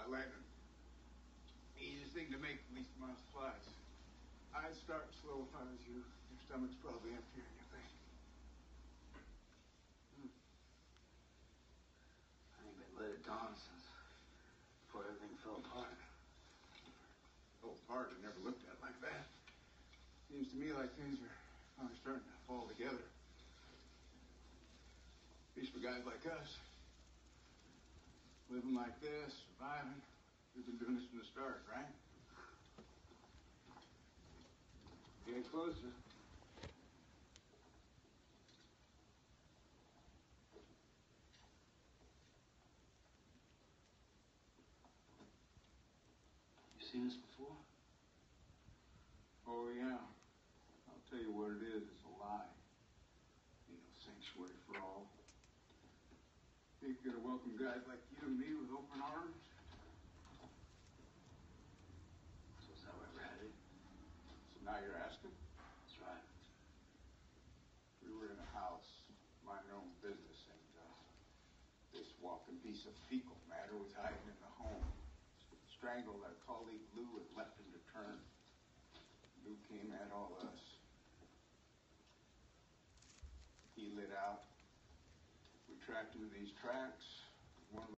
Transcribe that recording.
about landing. Easiest thing to make, least amount of supplies. I'd start slow if I was you. Your stomach's probably emptier than you think. I ain't been let it dawn since before everything fell apart. Fell apart and never looked at like that. Seems to me like things are finally starting to fall together. At least for guys like us. Living like this, surviving. We've been doing this from the start, right? Getting closer. You seen this before? Oh, yeah. I'll tell you what it is. It's a lie. Ain't no sanctuary for all. Think you're gonna welcome guys like you and me with open arms? So is that where we're headed? So now you're asking? That's right. We were in a house, minding our own business, and this walking piece of fecal matter was hiding in the home. Strangled our colleague Lou and left him to turn. Lou came at all us. He lit out. We tracked him to these tracks. One